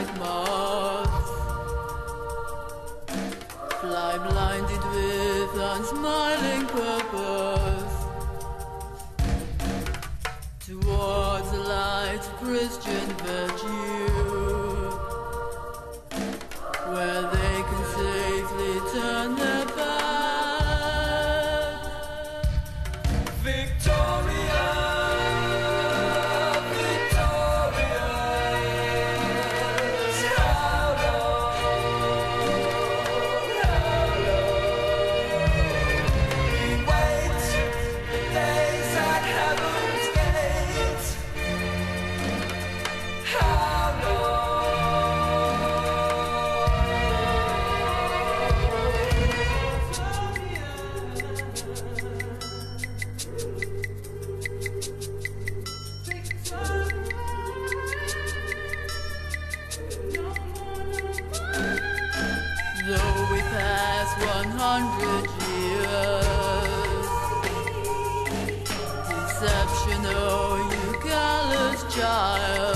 like moths, fly blinded with unsmiling purpose towards the light of Christian virtue, where they can safely turn their back. Victoria, victorious, how long, we wait the days at heaven's gates. How though we pass 100 years, deception, oh you callous child.